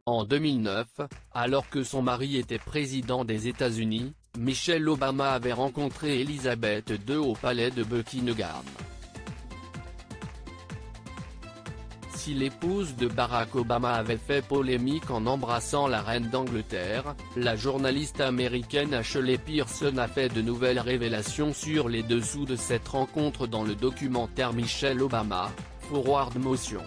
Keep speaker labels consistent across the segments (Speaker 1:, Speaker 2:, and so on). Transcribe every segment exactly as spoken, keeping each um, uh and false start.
Speaker 1: En deux mille neuf, alors que son mari était président des États-Unis, Michelle Obama avait rencontré Elisabeth deux au palais de Buckingham. Si l'épouse de Barack Obama avait fait polémique en embrassant la reine d'Angleterre, la journaliste américaine Ashley Pearson a fait de nouvelles révélations sur les dessous de cette rencontre dans le documentaire Michelle Obama, Forward Motion.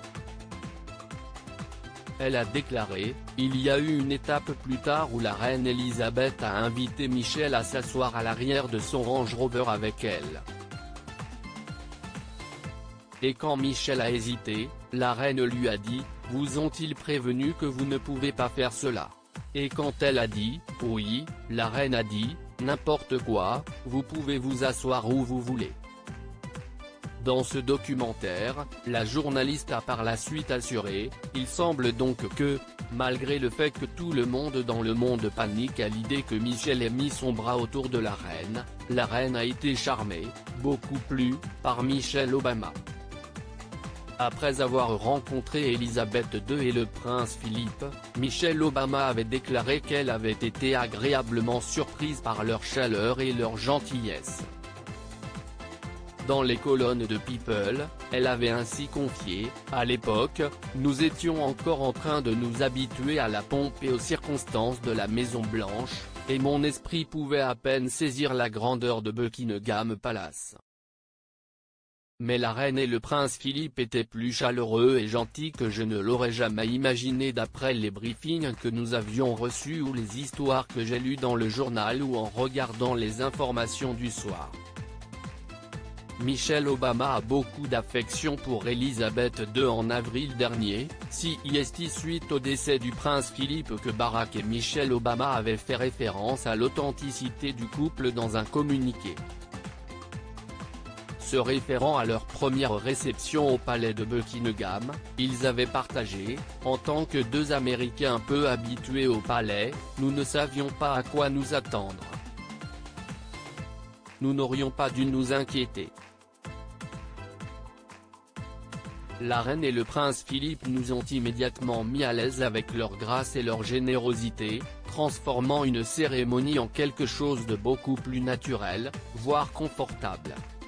Speaker 1: Elle a déclaré, il y a eu une étape plus tard où la reine Elisabeth a invité Michelle à s'asseoir à l'arrière de son Range Rover avec elle. Et quand Michelle a hésité, la reine lui a dit, vous ont-ils prévenu que vous ne pouvez pas faire cela? Et quand elle a dit, oui, la reine a dit, n'importe quoi, vous pouvez vous asseoir où vous voulez. Dans ce documentaire, la journaliste a par la suite assuré, il semble donc que, malgré le fait que tout le monde dans le monde panique à l'idée que Michelle ait mis son bras autour de la reine, la reine a été charmée, beaucoup plu, par Michelle Obama. Après avoir rencontré Elisabeth deux et le prince Philippe, Michelle Obama avait déclaré qu'elle avait été agréablement surprise par leur chaleur et leur gentillesse. Dans les colonnes de People, elle avait ainsi confié, à l'époque, nous étions encore en train de nous habituer à la pompe et aux circonstances de la Maison Blanche, et mon esprit pouvait à peine saisir la grandeur de Buckingham Palace. Mais la reine et le prince Philippe étaient plus chaleureux et gentils que je ne l'aurais jamais imaginé d'après les briefings que nous avions reçus ou les histoires que j'ai lues dans le journal ou en regardant les informations du soir. Michelle Obama a beaucoup d'affection pour Elisabeth deux en avril dernier, c'est suite au décès du prince Philippe que Barack et Michelle Obama avaient fait référence à l'authenticité du couple dans un communiqué. Se référant à leur première réception au palais de Buckingham, ils avaient partagé, en tant que deux Américains peu habitués au palais, nous ne savions pas à quoi nous attendre. Nous n'aurions pas dû nous inquiéter. La reine et le prince Philippe nous ont immédiatement mis à l'aise avec leur grâce et leur générosité, transformant une cérémonie en quelque chose de beaucoup plus naturel, voire confortable.